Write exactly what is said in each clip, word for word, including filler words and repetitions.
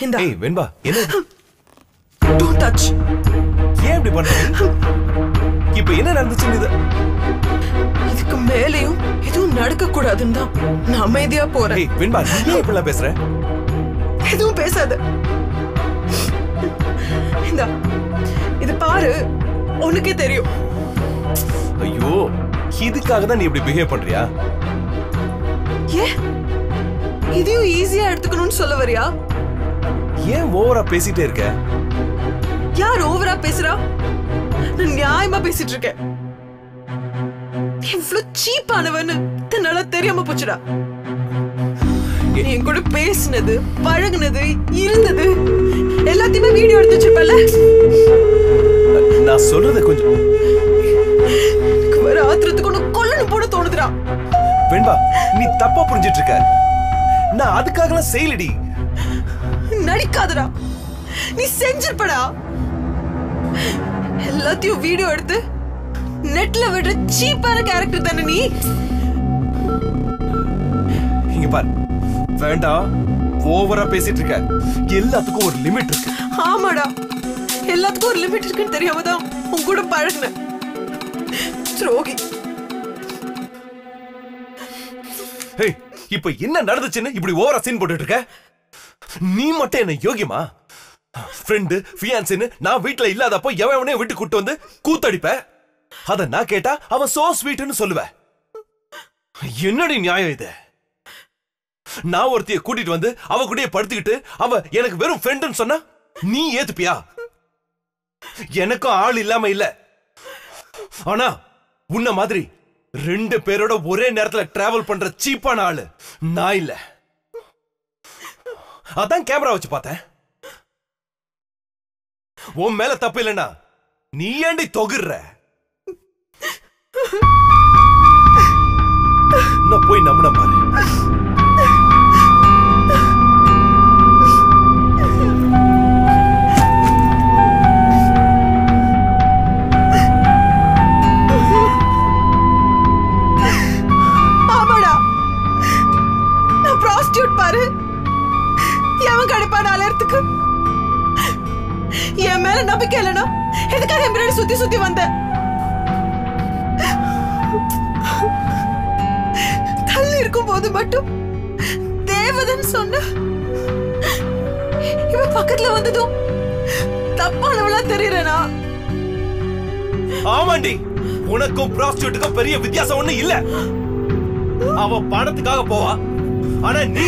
இந்த ஏய் வெண்பா என்ன டோன்ட் டச். ஏன் இப்படி பண்றீங்க? இப்போ என்ன நடந்துச்சு? இது இதுக்கு மேலேயும் எதுவும் நடக்க கூடாதுன்னு தான் நான் அமைதியா போறேன். ஏய் வெண்பா நீ இப்படிலாம் பேசுற? எதுவும் பேசாத. இந்த இது பாரு, உனக்கே தெரியும். ஐயோ, இதுக்காக தான் நீ இப்படி பிஹேவ் பண்றியா? ஏ இதையும் ஈஸியா எடுத்துக்கணும்னு சொல்ல வரியா? ஏன் ஓவரா பேசிட்டே இருக்க? யார் ஓவரா பேசுறா? நான் நியாயமா பேசிட்டு இருக்கேன். இவ்ளோ சீப்பானவன்னு தன்னால தெரியாம போச்சுடா. நீ என் கூட பேசினது, பழகுனது, இருந்தது எல்லாத்தையுமே வீடியோ எடுத்து வச்சிருப்பல. நான் சொல்றது கொஞ்சம் வர ஆத்திரத்துக்கு ஒண்ணு கொல்லணும் போட தோணுதுடா. வெண்பா நீ தப்பா புரிஞ்சிட்டு இருக்க. நான் அதுக்காகலாம் செய்யலடி. நடிக்காதடா, நீ செஞ்சிருப்படா. எல்லாத்தையும் வீடியோ எடுத்து நெட்ல விடுற சீப்பான கேரக்டர் தானே நீ. இங்க பாரு, வேண்டாம் ஓவரா பேசிட்டு இருக்க. எல்லாத்துக்கும் ஒரு லிமிட் இருக்கு. ஆமாடா, எல்லாத்துக்கும் ஒரு லிமிட் இருக்குன்னு தெரியாம தான் உன் கூட பழகுனேன். துரோகி. ஏய், இப்போ என்ன நடந்துச்சுன்னு இப்படி ஓவரா சீன் போட்டுட்டு இருக்க? நீ மட்டும் என்ன யோகியமா? ஃப்ரெண்டு ஃபியான்சின்னு நான் வீட்டுல இல்லாதப்போ எவனே விட்டு கூட்டு வந்து கூத்தடிப்ப. அத நான் கேட்டா அவன் சோ ஸ்வீட்னு சொல்லுவேன். என்னடி நியாயம் இது? நான் ஒருத்திய கூட்டிட்டு வந்து அவ கூடயே படுத்துக்கிட்டு அவ எனக்கு வெறும் ஃப்ரெண்டுன்னு சொன்னா நீ ஏத்துப்பியா? எனக்கும் ஆள் இல்லாம இல்ல. ஆனா உன்ன மாதிரி ரெண்டு பேரோட ஒரே நேரத்துல டிராவல் பண்ற சீப்பான ஆளு நான் இல்ல. அதான் கேமரா வச்சு பார்த்தேன். உன் மேல தப்பு இல்லைன்னா நீ ஏண்டி தொகுற? நான் போய் நம்பின பாரு. ஆமாடா, நான் ப்ராஸ்டியூட் பாரு. எவன் கடுப்பான அலர்த்துக்கு என் மேல நம்பிக்கை இல்லைனா எதுக்காக என் பின்னாடி சுத்தி சுத்தி வந்த? தள்ளி இருக்கும் போது மட்டும் தேவதன் சொன்ன இவன் பக்கத்துல வந்ததும் தப்பானவளா தெரியறனா? ஆமாண்டி, உனக்கும் ப்ராஸ்டியூட்டுக்கும் பெரிய வித்தியாசம் ஒண்ணு இல்ல. அவ பணத்துக்காக போவா, ஆனா நீ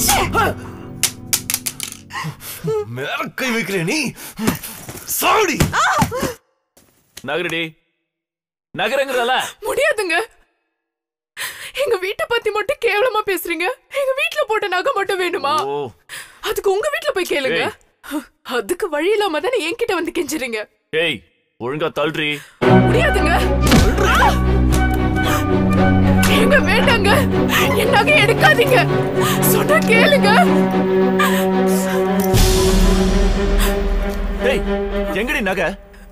மேல கை வைக்கிற. நீ சாடி நகரடி நகரங்கறல முடியாதுங்க. எங்க வீட்டை பத்தி மட்டும் கேவலமா பேசுறீங்க. எங்க வீட்ல போட்ட நகை மட்டும் வேணுமா? அதுக்கு உங்க வீட்ல போய் கேளுங்க. அதுக்கு வழி இல்லாம தானே என்கிட்ட வந்து கெஞ்சுறீங்க. ஏய் ஒழுங்கா தள்ளுறி. முடியாதுங்க. எங்க வேண்டாங்க, என் நகை எடுக்காதீங்க. சொன்னா கேளுங்க. ஏய் எங்கடி நகை?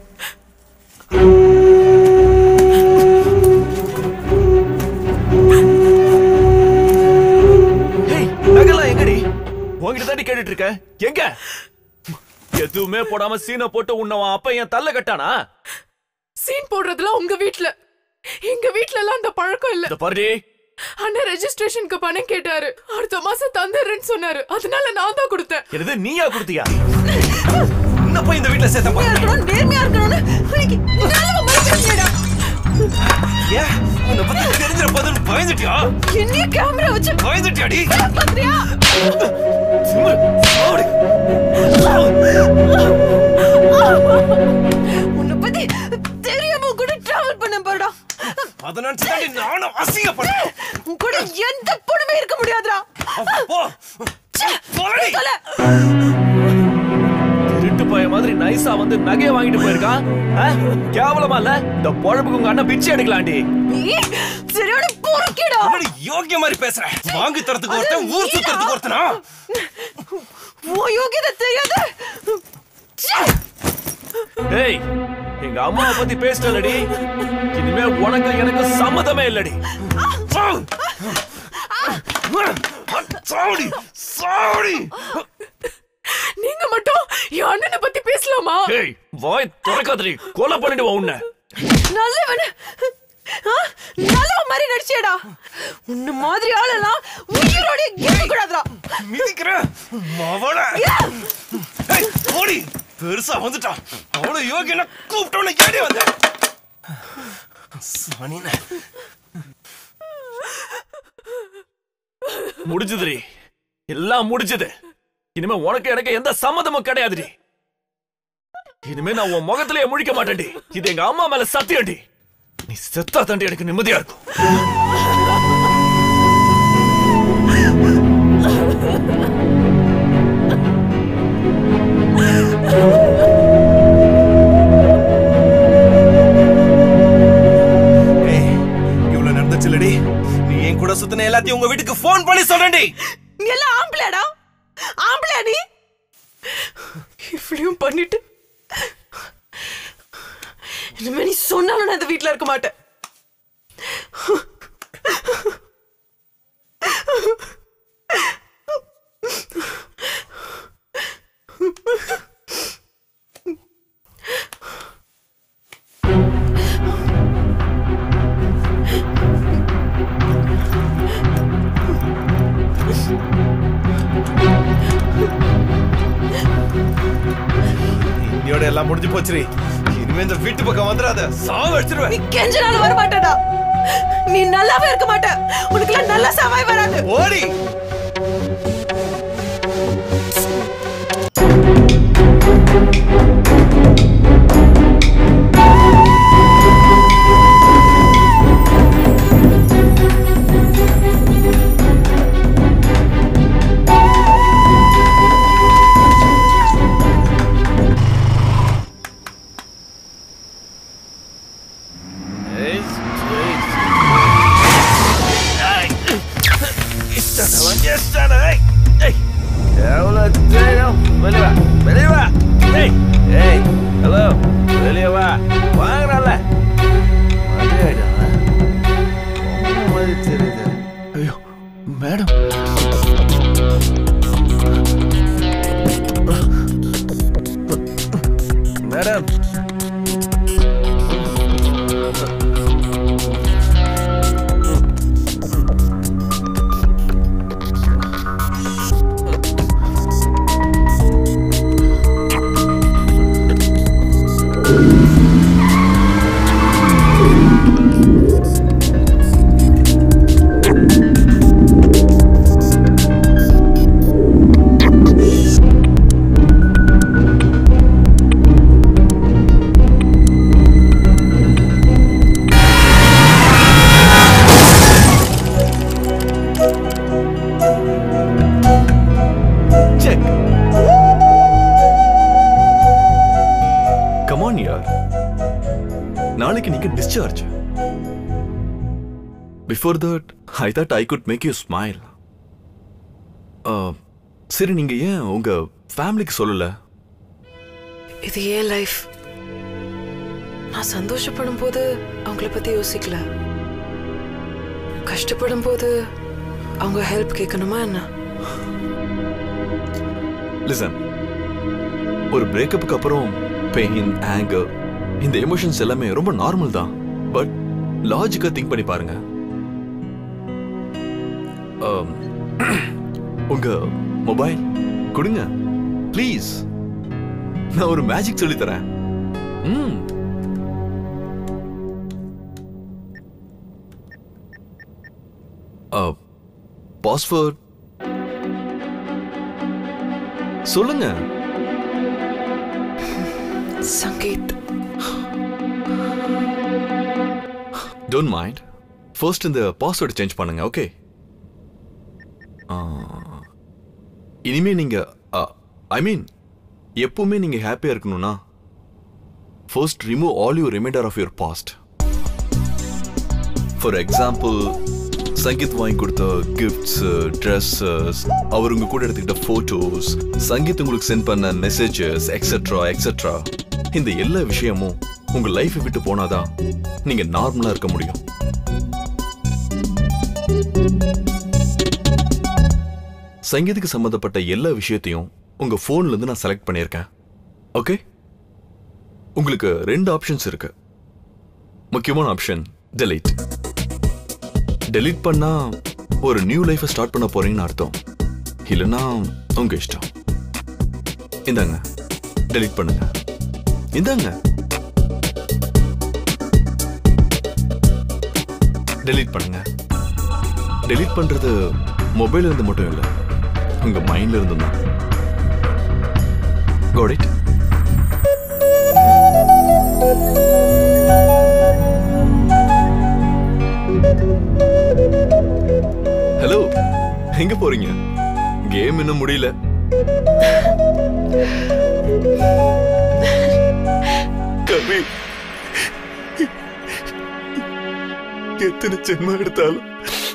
ஏய் நகைலாம் எங்கடி? உன்கிட்ட தாண்டி கேட்டுட்டு இருக்க. எங்க? எதுவுமே போடாம சீனை போட்டு உன்னவன் அப்ப என் தள்ள கட்டானா? சீன் போடுறதுலாம் உங்க வீட்ல. எங்க வீட்ல எல்லாம் அந்த பழக்கம் இல்ல. பாருடி, அண்ணா ரெஜிஸ்ட்ரேஷனுக்கு பணம் கேட்டாரு. அடுத்த மாசம் தந்துறேன்னு சொன்னாரு. அதனால நான் தான் கொடுத்தேன். என்னது நீயா கொடுத்தியா? என்ன போய் இந்த வீட்ல சேர்த்தப்பா? இருக்கணும், நேர்மையா இருக்கணும்னு இன்னைக்கு நல்லவ மாதிரி பேசியடா. ஏ உன்னை பத்தி தெரிஞ்சற போதும் பயந்துட்டியா? என்ன கேமரா வச்சு பயந்துட்டியாடி? பாத்தியா? சாடி. உன்னை பத்தி தெரியாம கூட டிராவல் பண்ண போறடா. அத நினைச்சு தாண்டி நானும் அசிங்கப்பட்டேன். உன் கூட எந்த பொண்ணுமே இருக்க முடியாதுடா. போ போடி. திருட்டு பைய மாதிரி நைஸா வந்து நகைய வாங்கிட்டு போயிருக்கான். கேவலமா இல்ல? இந்த பொழப்புக்கு உங்க அண்ணன் பிச்சை எடுக்கலாண்டி. நீ சரியான பொறுக்கிடா. அப்படி யோகிய மாதிரி பேசுற. வாங்கி தரத்துக்கு ஒருத்தன், ஊர் சுத்தறதுக்கு ஒருத்தனா? ஓ யோகியதை தெரியாது. ஏய் எங்க அம்மாவை பத்தி பேசிட்டலடி. இனிமே உனக்கு எனக்கு சம்மதமே இல்லடி. சாடி சாடி. என் அண்ணனை பத்தி பேசலாமா? ஏய் வாய் திறக்காதடி, கொலை பண்ணிடுவா உன்னை. நல்லவன நல்லவன் மாதிரி நடிச்சேடா. உன்ன மாதிரி ஆளெல்லாம் உயிரோட கேட்க கூடாதுடா. மிதிக்கிற மவள. ஏய் ஓடி, பெருசா வந்துட்டான். அவள யோகியனா கூப்பிட்டவன ஏடி வந்த. சனின. முடிஞ்சதுடி, எல்லாம் முடிஞ்சது. இனிமே உனக்கு எனக்கு எந்த சம்மதமும் கிடையாதுடி. இனிமே நான் உன் முகத்திலேயே முழிக்க மாட்டேன்டி. இது எங்க அம்மா மேல சத்தியம்டி. நீ செத்தா தாண்டி எனக்கு நிம்மதியா இருக்கும். இவ்வளவு நடந்துச்சுலடி. நீ என் கூட சுத்தின எல்லாத்தையும் உங்க வீட்டுக்கு போன் பண்ணி சொல்றேன்டி. நீ எல்லாம் ஆம்பளைடா, ஆம்பளையா நீ? இப்படியும் பண்ணிட்டு இனிமே நீ சொன்னாலும் நான் இந்த வீட்டுல இருக்க மாட்டேன். இன்னையோட எல்லாம் முடிஞ்சு போச்சுரி. இனிமே இந்த வீட்டு பக்கம் வந்துடாத, சாவ அடிச்சிருவேன். நீ கெஞ்சனாலும் வர மாட்டடா. நீ நல்லாவே இருக்க மாட்ட. உனக்குலாம் நல்ல சாவாய் வராது. ஓடி. Before that, I thought I could make you smile. சரி, நீங்க ஏன் உங்க ஃபேமிலிக்கு சொல்லல? இது ஏன் லைஃப். நான் சந்தோஷப்படும் போது அவங்கள பத்தி யோசிக்கல. கஷ்டப்படும் போது அவங்க ஹெல்ப் கேட்கணுமா என்ன? லிசன், ஒரு பிரேக்கப்புக்கு அப்புறம் பெயின், ஆங்கர், இந்த எமோஷன்ஸ் எல்லாமே ரொம்ப நார்மல் தான். பட் லாஜிக்கா திங்க் பண்ணி பாருங்க. உங்க மொபைல் கொடுங்க ப்ளீஸ். நான் ஒரு மேஜிக் சொல்லி தரேன். ம் பாஸ்வேர்ட் சொல்லுங்க. சங்கீத். Don't mind. ஃபர்ஸ்ட் இந்த பாஸ்வேர்ட் சேஞ்ச் பண்ணுங்க. ஓகே, இனிமே நீங்க ஐ மீன் எப்பவுமே நீங்க ஹாப்பியா இருக்கணும்னா first remove all you reminder of your past. For example, Sangeet வாங்கி கொடுத்த கிஃப்ட்ஸ், ட்ரெஸ்ஸஸ், அவர் உங்க கூட எடுத்துக்கிட்ட போட்டோஸ், சங்கீத் உங்களுக்கு சென்ட் பண்ண மெசேஜஸ், எக்ஸெட்ரா எக்ஸெட்ரா. இந்த எல்லா விஷயமும் உங்க லைஃபை விட்டு போனாதான் நீங்க நார்மலா இருக்க முடியும். சங்கீத்துக்கு சம்பந்தப்பட்ட எல்லா விஷயத்தையும் உங்க போன்ல இருந்து நான் செலக்ட் பண்ணியிருக்கேன். ஓகே, உங்களுக்கு ரெண்டு ஆப்ஷன்ஸ் இருக்கு. முக்கியமான ஆப்ஷன் delete. delete பண்ணா ஒரு நியூ லைஃபை ஸ்டார்ட் பண்ண போறீங்கன்னு அர்த்தம். இல்லைன்னா உங்க இஷ்டம். இந்தாங்க, delete பண்ணுங்க. இந்தாங்க, delete பண்ணுங்க. delete பண்றது மொபைல்ல இருந்து மட்டும் இல்லை, உங்க மைண்ட்ல இருந்து தான். Got it? ஹலோ, எங்க போறீங்க? கேம் இன்னும் முடியல. கவி, எத்தனை ஜென்மம் எடுத்தாலும்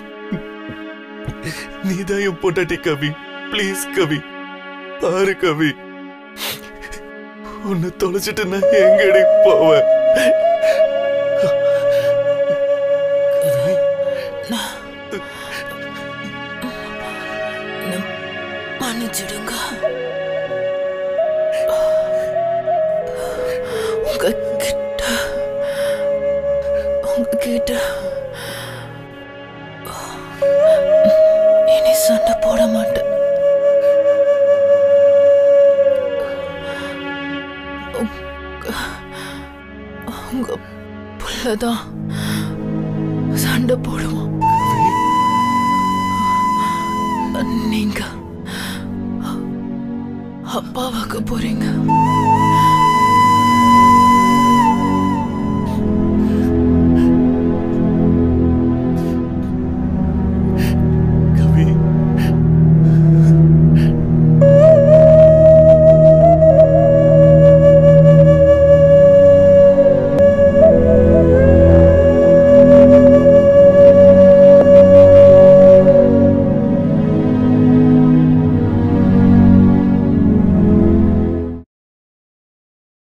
நீதான் என் பொண்டாட்டி கவி. ப்ளீஸ் கவி, பாரு கவி, உன்னை தொலைச்சிட்டு நான் எங்கடி போவேன்? மன்னிச்சிடுங்க. உங்ககிட்ட உங்ககிட்ட இனி சண்டை போட மாட்டேன். உங்க புள்ளதான் சண்டை போடுவோம். நீங்க அப்பாவாக்க போறீங்க.